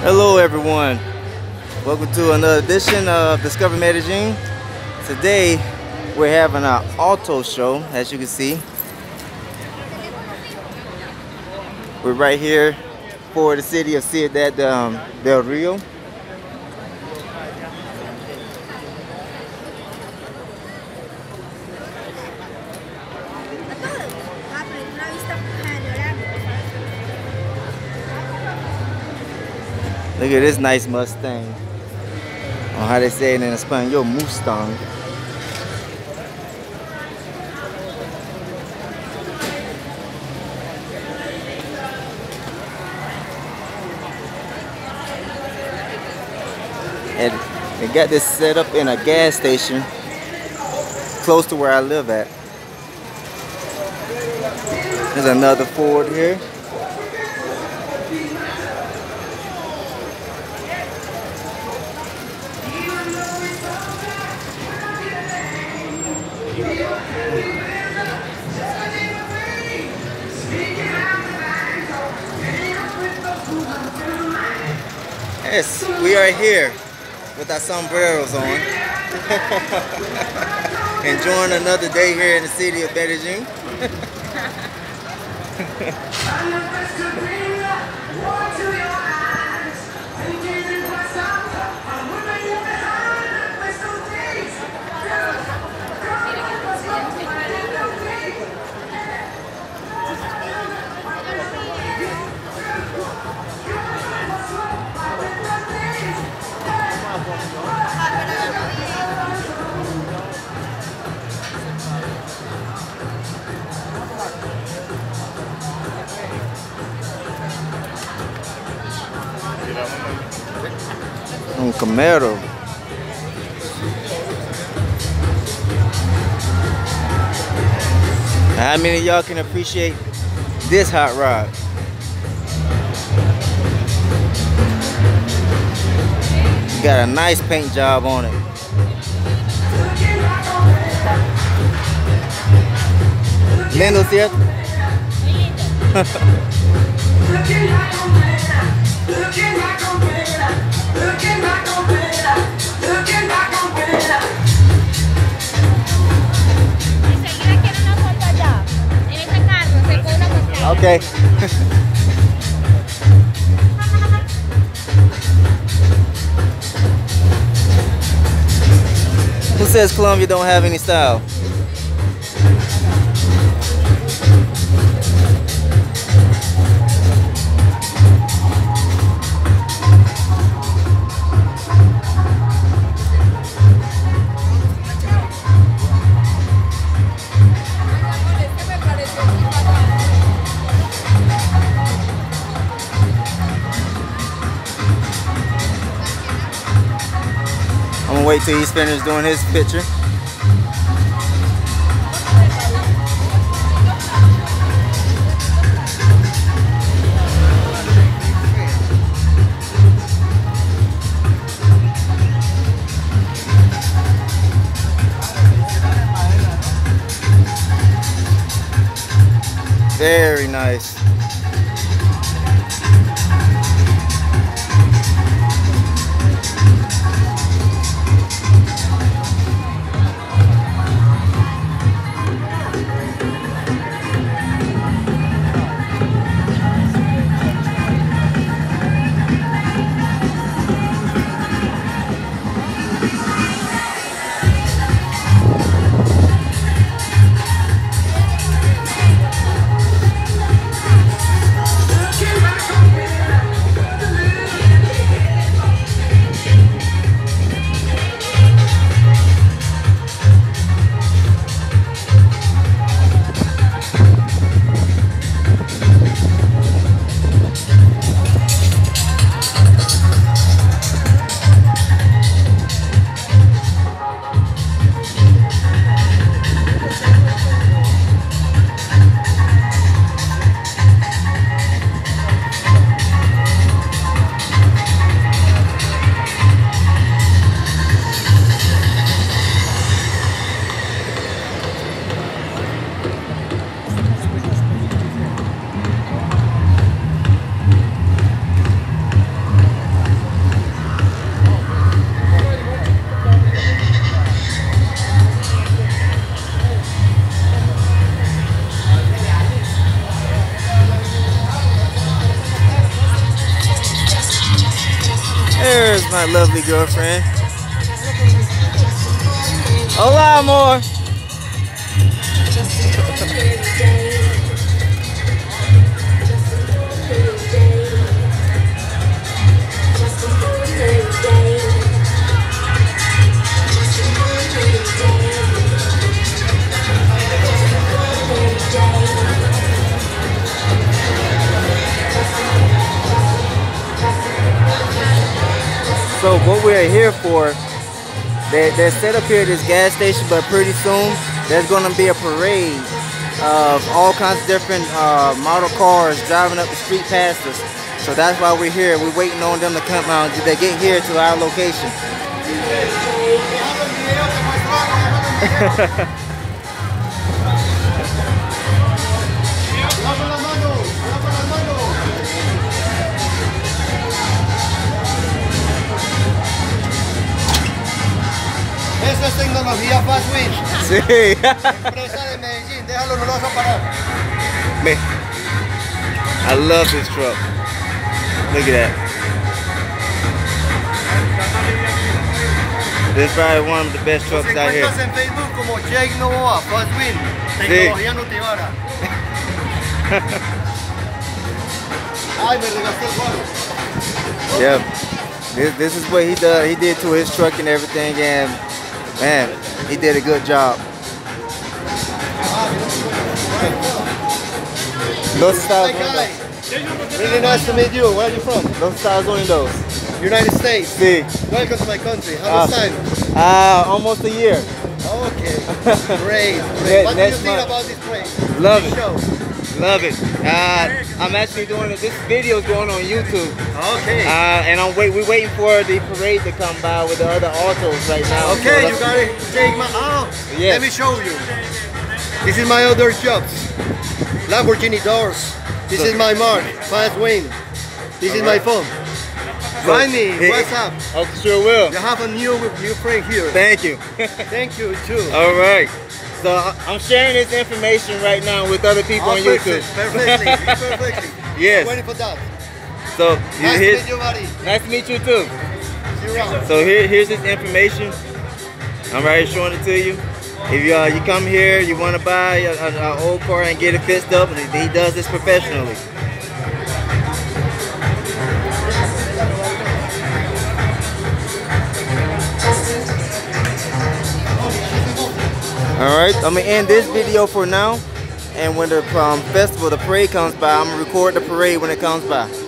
Hello everyone, welcome to another edition of Discover Medellin. Today we're having our auto show. As you can see, we're right here for the city of Ciudad Del Rio. Look at this nice Mustang. Or how they say it in Espanol, Mustang. And they got this set up in a gas station close to where I live at. There's another Ford here. Yes, we are here with our sombreros on, enjoying another day here in the city of Medellin. Un Camaro. How many of y'all can appreciate this hot rod? Got a nice paint job on it. Lindo, ¿cierto? Okay. Who says Colombia don't have any style? I'm gonna wait till he's finished doing his picture. Very nice. There's my lovely girlfriend. Hola, amor. So what we're here for, they're set up here at this gas station, but pretty soon there's going to be a parade of all kinds of different model cars driving up the street past us. So that's why we're here. We're waiting on them to come out. They get here to our location. Eso es tecnología Fast Win. Sí. Empresa de Medellín, déjalo, no lo vas a parar. Man, I love this truck. Look at that. This is probably one of the best trucks out here. En Facebook como Jake Novoa, Fast Win, tecnología Nutibara. Ay, me regaste el cuadro. Yeah, this is what he does. He did to his truck and everything, and man, he did a good job. Los Estados Unidos. Really nice to meet you. Where are you from? Los Estados Unidos. United States. Sí. Welcome to my country. How much time? Almost a year. Okay. Great. What do you think about this place? Love it. Show? Love it. I'm actually doing it. This video is going on YouTube. Okay. And we're waiting for the parade to come by with the other autos right now. Okay, so you gotta take my. Yes. Let me show you. This is my other shops. Lamborghini doors. This is my mark. Fast Win. This is my phone. Find me. What's up? Oh, sure will. You have a new friend here. Thank you. Thank you too. All right. So I'm sharing this information right now with other people on YouTube. Perfectly. Perfectly. Yes. I'm waiting for that. So Nice to meet you, buddy. Nice to meet you too. See you around. So here's this information. I'm right here showing it to you. If you come here, you want to buy an old car and get it fixed up, and he does this professionally. Alright, I'm going to end this video for now. And when the festival, the parade comes by, I'm going to record the parade when it comes by.